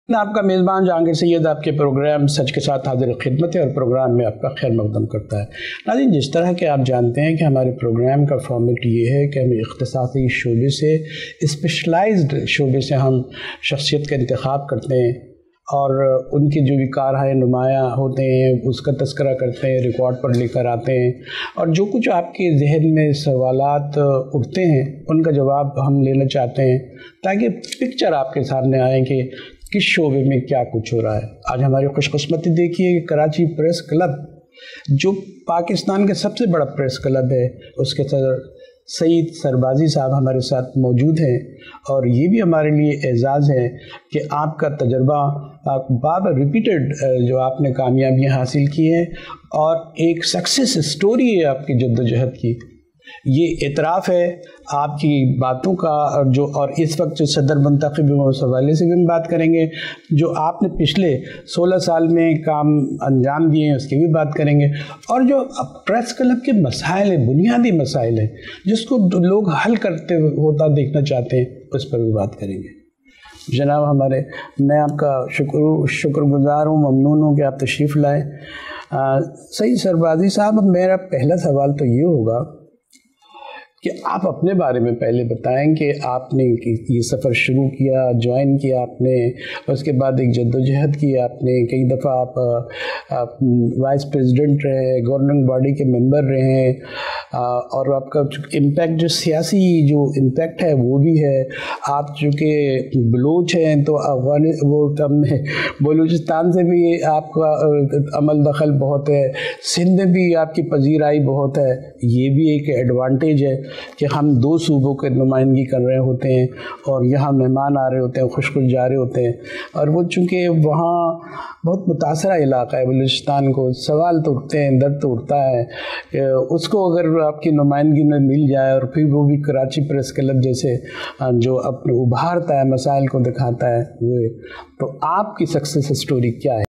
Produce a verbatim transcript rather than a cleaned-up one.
آپ کا میزبان جہانگیر سید آپ کے پروگرام سچ کے ساتھ حاضر خدمت ہے اور پروگرام میں آپ کا خیر مقدم کرتا ہے۔ ناظرین، جس طرح کہ آپ جانتے ہیں کہ ہمارے پروگرام کا فارمیٹ یہ ہے کہ ہمیں اختصاصی شعبے سے اسپیشلائزڈ شعبے سے ہم شخصیت کا انتخاب کرتے ہیں اور ان کے جو بھی کارہائے نمایاں ہوتے ہیں اس کا تذکرہ کرتے ہیں، ریکارڈ پر لے کر آتے ہیں، اور جو کچھ آپ کے ذہن میں سوالات اٹھتے ہیں ان کا جواب ہم لینا چاہتے ہیں تاکہ پکچر آپ کے سامنے آئے کہ کس شعبے میں کیا کچھ ہو رہا ہے۔ آج ہماری خوش قسمتی دیکھیے کہ کراچی پریس کلب جو پاکستان کا سب سے بڑا پریس کلب ہے، اس کے صدر سعید سربازی صاحب ہمارے ساتھ موجود ہیں، اور یہ بھی ہمارے لیے اعزاز ہے کہ آپ کا تجربہ بار بار ریپیٹڈ جو آپ نے کامیابیاں حاصل کی ہیں اور ایک سکسیس سٹوری ہے آپ کی جدوجہد کی، یہ اعتراف ہے آپ کی باتوں کا، جو اور اس وقت جو صدر منتخب ہیں اس حوالے سے بھی ہم بات کریں گے، جو آپ نے پچھلے سولہ سال میں کام انجام دیے ہیں اس کی بھی بات کریں گے، اور جو پریس کلب کے مسائل ہیں، بنیادی مسائل ہیں جس کو لوگ حل کرتے ہوتا دیکھنا چاہتے ہیں، اس پر بھی بات کریں گے۔ جناب ہمارے، میں آپ کا شکر شکر گزار ہوں، ممنون ہوں کہ آپ تشریف لائے۔ سعید سربازی صاحب، میرا پہلا سوال تو یہ ہوگا کہ آپ اپنے بارے میں پہلے بتائیں کہ آپ نے یہ سفر شروع کیا، جوائن کیا آپ نے، اس کے بعد ایک جدوجہد کی آپ نے، کئی دفعہ آپ, آپ وائس پریزیڈنٹ رہے، گورننگ باڈی کے ممبر رہے، اور آپ کا امپیکٹ جو سیاسی جو امپیکٹ ہے وہ بھی ہے۔ آپ چونکہ بلوچ ہیں تو افغانی وہ بلوچستان سے بھی آپ کا عمل دخل بہت ہے، سندھ میں بھی آپ کی پذیرائی بہت ہے، یہ بھی ایک ایڈوانٹیج ہے کہ ہم دو صوبوں کے نمائندگی کر رہے ہوتے ہیں اور یہاں مہمان آ رہے ہوتے ہیں، خوش خوش جا رہے ہوتے ہیں، اور وہ چونکہ وہاں بہت متاثرہ علاقہ ہے بلوچستان کو، سوال تو اٹھتے ہیں، درد تو اٹھتا ہے کہ اس کو اگر آپ کی نمائندگی میں مل جائے، اور پھر وہ بھی کراچی پریس کلب جیسے جو اپنے ابھارتا ہے، مسائل کو دکھاتا ہے، وہ تو آپ کی سکسیس سٹوری کیا ہے؟